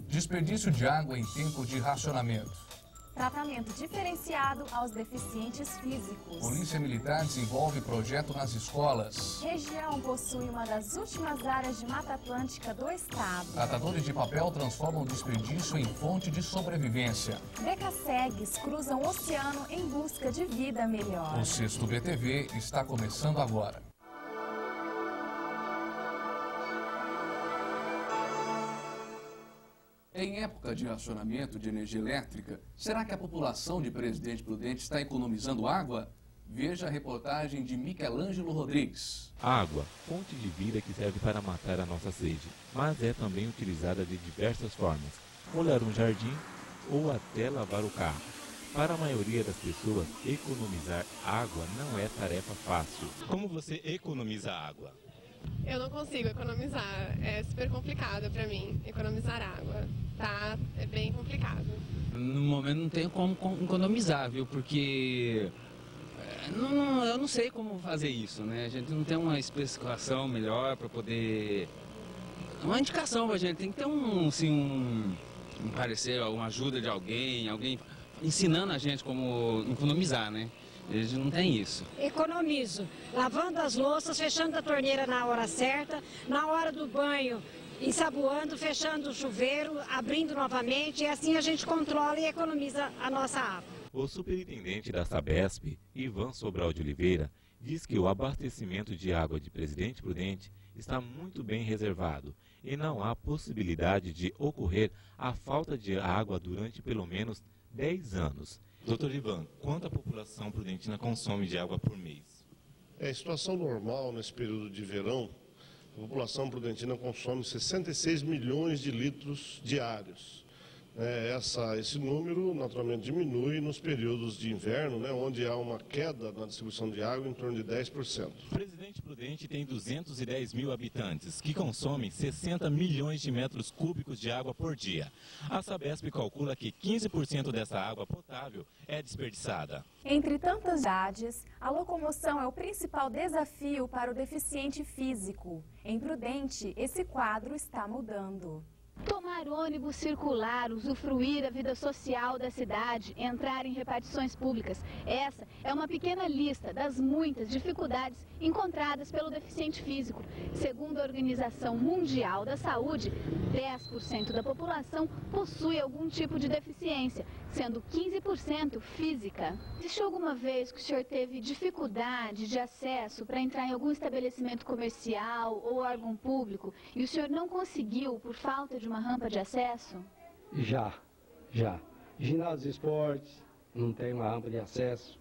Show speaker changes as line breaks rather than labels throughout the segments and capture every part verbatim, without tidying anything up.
Desperdício de água em tempos de racionamento.
Tratamento diferenciado aos deficientes físicos.
Polícia Militar desenvolve projeto nas escolas.
Região possui uma das últimas áreas de Mata Atlântica do estado.
Tratadores de papel transformam desperdício em fonte de sobrevivência.
Becassegues cruzam o oceano em busca de vida melhor.
O Sexto B T V está começando agora. Em época de racionamento de energia elétrica, será que a população de Presidente Prudente está economizando água? Veja a reportagem de Michelangelo Rodrigues.
A água, fonte de vida que serve para matar a nossa sede, mas é também utilizada de diversas formas. Molhar um jardim ou até lavar o carro. Para a maioria das pessoas, economizar água não é tarefa fácil.
Como você economiza água?
Eu não consigo economizar, é super complicado para mim economizar água, tá? É bem complicado.
No momento não tenho como economizar, viu? Porque não, não, eu não sei como fazer isso, né? A gente não tem uma especificação melhor para poder... Uma indicação pra gente, tem que ter um, assim, um, um parecer, uma ajuda de alguém, alguém ensinando a gente como economizar, né? Eles não têm isso.
Economizo, lavando as louças, fechando a torneira na hora certa, na hora do banho, ensaboando, fechando o chuveiro, abrindo novamente, e assim a gente controla e economiza a nossa água.
O superintendente da Sabesp, Ivan Sobral de Oliveira, diz que o abastecimento de água de Presidente Prudente está muito bem reservado e não há possibilidade de ocorrer a falta de água durante pelo menos dez anos.
Doutor Ivan, quanto a população prudentina consome de água por mês?
É, situação normal nesse período de verão, a população prudentina consome sessenta e seis milhões de litros diários. É, essa, esse número naturalmente diminui nos períodos de inverno, né, onde há uma queda na distribuição de água em torno de dez por cento.
Presidente Prudente tem duzentos e dez mil habitantes, que consomem sessenta milhões de metros cúbicos de água por dia. A Sabesp calcula que quinze por cento dessa água potável é desperdiçada.
Entre tantas cidades, a locomoção é o principal desafio para o deficiente físico. Em Prudente, esse quadro está mudando.
Tomar ônibus circular, usufruir da vida social da cidade, entrar em repartições públicas. Essa é uma pequena lista das muitas dificuldades encontradas pelo deficiente físico. Segundo a Organização Mundial da Saúde, dez por cento da população possui algum tipo de deficiência, sendo quinze por cento física. Existiu alguma vez que o senhor teve dificuldade de acesso para entrar em algum estabelecimento comercial ou órgão público e o senhor não conseguiu por falta de uma rampa de acesso?
Já, já. Ginásio de esportes, não tem uma rampa de acesso.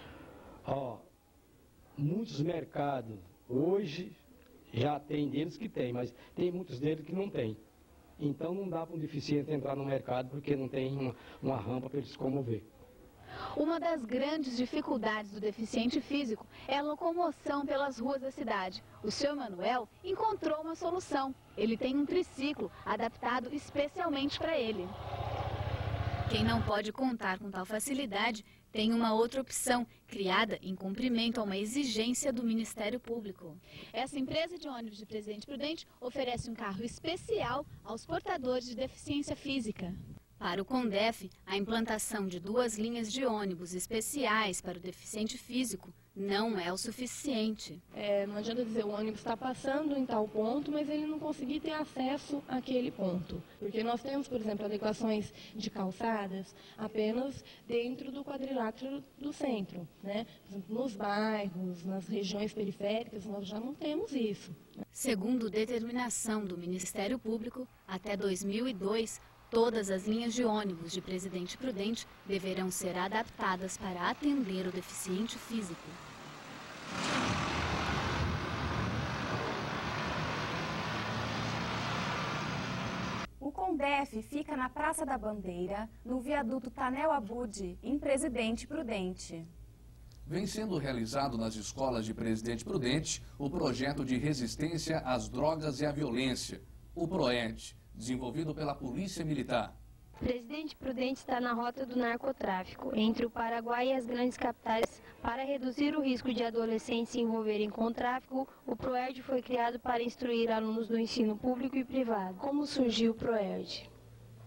Ó, muitos mercados, hoje, já tem deles que tem, mas tem muitos deles que não tem. Então não dá para um deficiente entrar no mercado porque não tem uma, uma rampa para ele se comover.
Uma das grandes dificuldades do deficiente físico é a locomoção pelas ruas da cidade. O senhor Manuel encontrou uma solução. Ele tem um triciclo adaptado especialmente para ele. Quem não pode contar com tal facilidade tem uma outra opção, criada em cumprimento a uma exigência do Ministério Público. Essa empresa de ônibus de Presidente Prudente oferece um carro especial aos portadores de deficiência física. Para o CONDEF, a implantação de duas linhas de ônibus especiais para o deficiente físico não é o suficiente.
É, não adianta dizer o ônibus está passando em tal ponto, mas ele não conseguir ter acesso àquele ponto. Porque nós temos, por exemplo, adequações de calçadas apenas dentro do quadrilátero do centro, né? Nos bairros, nas regiões periféricas, nós já não temos isso.
Segundo determinação do Ministério Público, até dois mil e dois, todas as linhas de ônibus de Presidente Prudente deverão ser adaptadas para atender o deficiente físico.
O CONDEF fica na Praça da Bandeira, no viaduto Tanel Abude, em Presidente Prudente.
Vem sendo realizado nas escolas de Presidente Prudente o projeto de resistência às drogas e à violência, o PROED, desenvolvido pela Polícia Militar.
Presidente Prudente está na rota do narcotráfico, entre o Paraguai e as grandes capitais. Para reduzir o risco de adolescentes se envolverem com o tráfico, o PROERD foi criado para instruir alunos do ensino público e privado. Como surgiu o PROERD?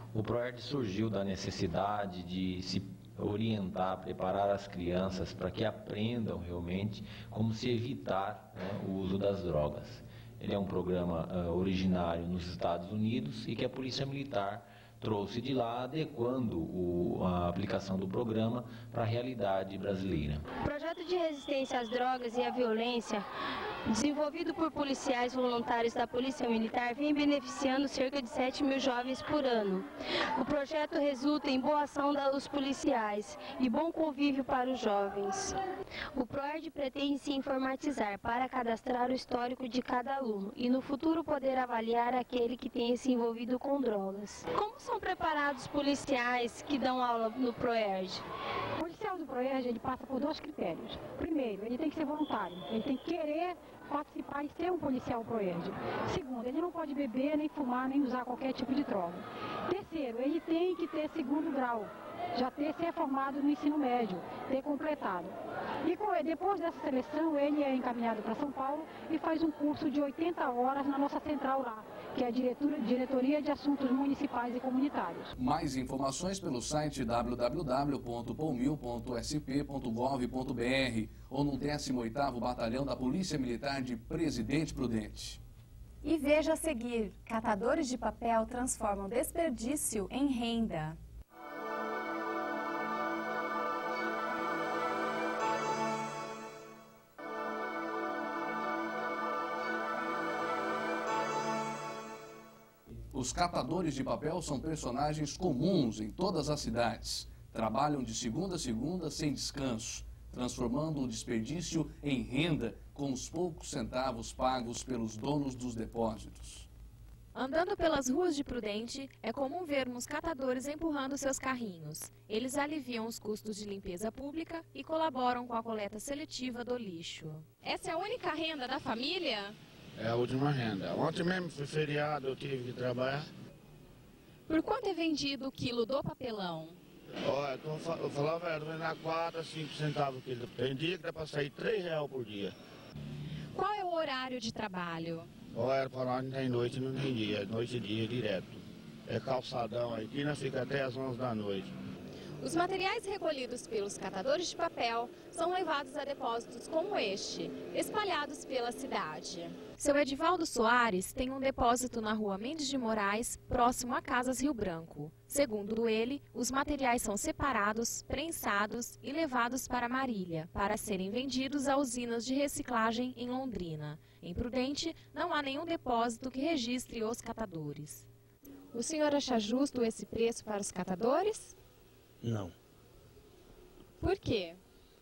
O PROERD surgiu da necessidade de se orientar, preparar as crianças para que aprendam realmente como se evitar, né, o uso das drogas. Ele é um programa uh, originário nos Estados Unidos e que a Polícia Militar trouxe de lá, adequando o, a aplicação do programa para a realidade brasileira.
O projeto de resistência às drogas e à violência, desenvolvido por policiais voluntários da Polícia Militar, vem beneficiando cerca de sete mil jovens por ano. O projeto resulta em boa ação dos policiais e bom convívio para os jovens. O PROERD pretende se informatizar para cadastrar o histórico de cada aluno e no futuro poder avaliar aquele que tenha se envolvido com drogas. Como são preparados os policiais que dão aula no PROERD?
O policial do PROERD, ele passa por dois critérios. Primeiro, ele tem que ser voluntário, ele tem que querer participar e ser um policial PROERD. Segundo, ele não pode beber, nem fumar, nem usar qualquer tipo de droga. Terceiro, ele tem que ter segundo grau, já ter ser formado no ensino médio, ter completado. E depois dessa seleção, ele é encaminhado para São Paulo e faz um curso de oitenta horas na nossa central lá, que é a Diretoria de Assuntos Municipais e Comunitários.
Mais informações pelo site w w w ponto polmil ponto s p ponto gov ponto b r ou no décimo oitavo Batalhão da Polícia Militar de Presidente Prudente.
E veja a seguir, catadores de papel transformam desperdício em renda.
Os catadores de papel são personagens comuns em todas as cidades. Trabalham de segunda a segunda sem descanso, transformando o desperdício em renda com os poucos centavos pagos pelos donos dos depósitos.
Andando pelas ruas de Prudente, é comum vermos catadores empurrando seus carrinhos. Eles aliviam os custos de limpeza pública e colaboram com a coleta seletiva do lixo. Essa é a única renda da família?
É a última renda. Ontem mesmo foi feriado, eu tive que trabalhar.
Por quanto é vendido o quilo do papelão?
Olha, eu falava, eu vendo a quatro, cinco centavos o quilo. Tem dia que dá para sair três reais por dia.
Qual é o horário de trabalho?
Olha, para nós não tem noite, não tem dia. Noite e dia direto. É calçadão aqui, nós fica até as onze da noite.
Os materiais recolhidos pelos catadores de papel são levados a depósitos como este, espalhados pela cidade. Seu Edivaldo Soares tem um depósito na rua Mendes de Moraes, próximo a Casas Rio Branco. Segundo ele, os materiais são separados, prensados e levados para Marília, para serem vendidos a usinas de reciclagem em Londrina. Em Prudente, não há nenhum depósito que registre os catadores. O senhor acha justo esse preço para os catadores?
Não.
Por quê?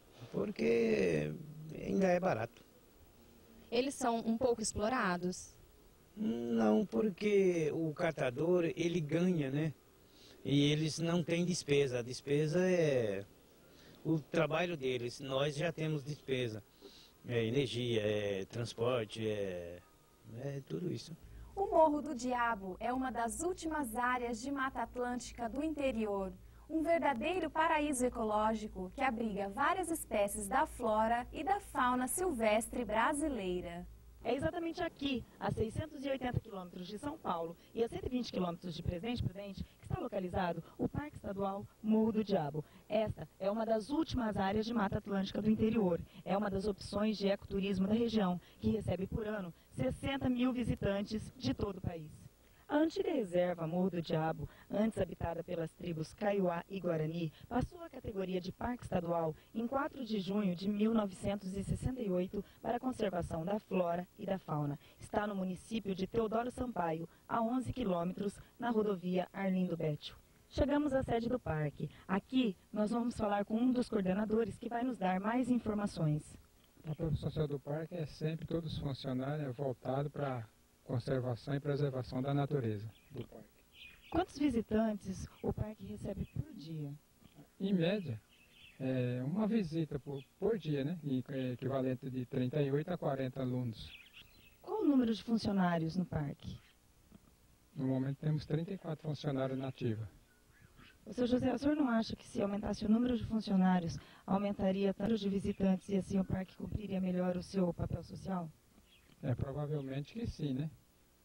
Porque ainda é barato.
Eles são um pouco explorados?
Não, porque o catador, ele ganha, né? E eles não têm despesa. A despesa é o trabalho deles. Nós já temos despesa. É energia, é transporte, é, é tudo isso.
O Morro do Diabo é uma das últimas áreas de Mata Atlântica do interior. Um verdadeiro paraíso ecológico que abriga várias espécies da flora e da fauna silvestre brasileira.
É exatamente aqui, a seiscentos e oitenta quilômetros de São Paulo e a cento e vinte quilômetros de Presidente Prudente, que está localizado o Parque Estadual Morro do Diabo. Esta é uma das últimas áreas de Mata Atlântica do interior. É uma das opções de ecoturismo da região, que recebe por ano sessenta mil visitantes de todo o país. A antiga reserva Morro do Diabo, antes habitada pelas tribos Kaiowá e Guarani, passou à categoria de Parque Estadual em quatro de junho de mil novecentos e sessenta e oito para a conservação da flora e da fauna. Está no município de Teodoro Sampaio, a onze quilômetros, na rodovia Arlindo Bétio. Chegamos à sede do parque. Aqui nós vamos falar com um dos coordenadores que vai nos dar mais informações.
A produção social do parque é sempre todos os funcionários voltados para conservação e preservação da natureza do parque.
Quantos visitantes o parque recebe por dia?
Em média, é uma visita por, por dia, né? Equivalente de trinta e oito a quarenta alunos.
Qual o número de funcionários no parque?
No momento temos trinta e quatro funcionários na ativa.
O senhor José, o senhor não acha que se aumentasse o número de funcionários, aumentaria o número de visitantes e assim o parque cumpriria melhor o seu papel social?
É, provavelmente que sim, né?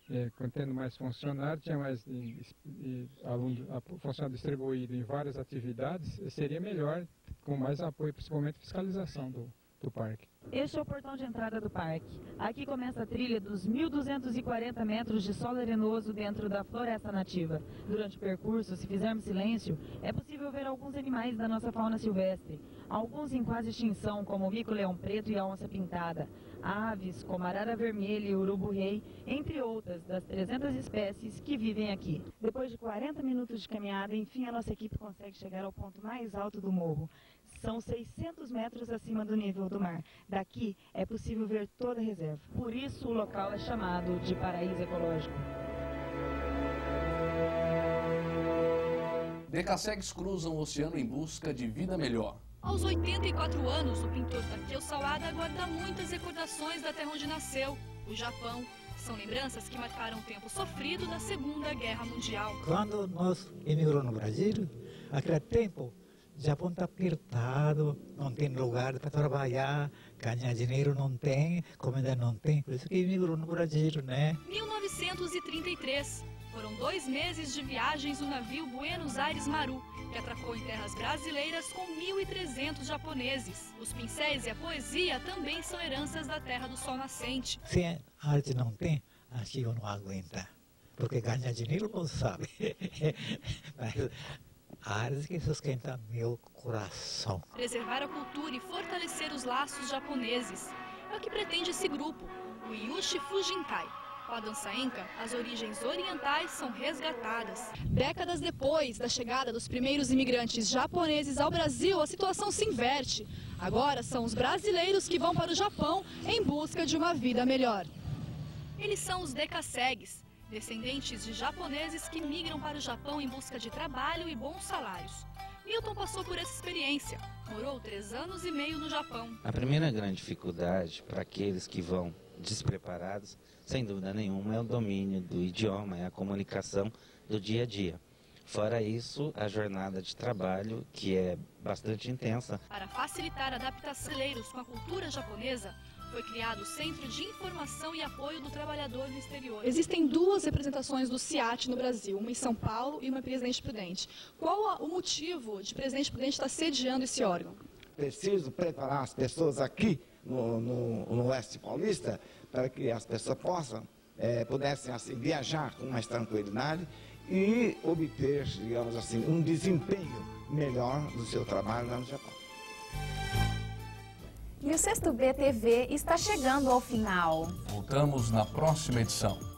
é, tendo mais funcionários, tinha mais e, e, aluno, a, funcionário distribuído em várias atividades, seria melhor, com mais apoio, principalmente fiscalização do, do parque.
Este é o portão de entrada do parque. Aqui começa a trilha dos mil duzentos e quarenta metros de solo arenoso dentro da floresta nativa. Durante o percurso, se fizermos silêncio, é possível ver alguns animais da nossa fauna silvestre. Alguns em quase extinção, como o mico-leão preto e a onça pintada. Aves, como a arara vermelha e o urubu-rei, entre outras das trezentas espécies que vivem aqui. Depois de quarenta minutos de caminhada, enfim a nossa equipe consegue chegar ao ponto mais alto do morro. São seiscentos metros acima do nível do mar. Daqui é possível ver toda a reserva. Por isso o local é chamado de paraíso ecológico.
Decassegues cruzam o oceano em busca de vida melhor.
Aos oitenta e quatro anos, o pintor Takeo Sawada guarda muitas recordações da terra onde nasceu, o Japão. São lembranças que marcaram o tempo sofrido da Segunda Guerra Mundial.
Quando nós emigramos no Brasil, naquele tempo, o Japão está apertado, não tem lugar para trabalhar, ganhar dinheiro não tem, comida não tem, por isso que emigrou no Brasil, né?
mil novecentos e trinta e três. Foram dois meses de viagens no navio Buenos Aires Maru, que atracou em terras brasileiras com mil e trezentos japoneses. Os pincéis e a poesia também são heranças da terra do sol nascente.
Se a arte não tem, acho que eu não aguento, porque ganhar dinheiro não sabe. Mas a arte que sustenta meu coração.
Preservar a cultura e fortalecer os laços japoneses é o que pretende esse grupo, o Yushi Fujinkai. Com a dança inca, as origens orientais são resgatadas. Décadas depois da chegada dos primeiros imigrantes japoneses ao Brasil, a situação se inverte. Agora são os brasileiros que vão para o Japão em busca de uma vida melhor. Eles são os Decassegues, descendentes de japoneses que migram para o Japão em busca de trabalho e bons salários. Milton passou por essa experiência. Morou três anos e meio no Japão.
A primeira grande dificuldade para aqueles que vão despreparados, sem dúvida nenhuma, é o domínio do idioma, é a comunicação do dia a dia. Fora isso, a jornada de trabalho, que é bastante intensa.
Para facilitar a adaptação de brasileiros com a cultura japonesa, foi criado o Centro de Informação e Apoio do Trabalhador no Exterior. Existem duas representações do CIAT no Brasil, uma em São Paulo e uma em Presidente Prudente. Qual o motivo de Presidente Prudente estar sediando esse órgão?
Preciso preparar as pessoas aqui no, no, no Oeste Paulista para que as pessoas possam, é, pudessem assim, viajar com mais tranquilidade e obter, digamos assim, um desempenho melhor do seu trabalho lá no Japão.
E o Sexto B T V está chegando ao final.
Voltamos na próxima edição.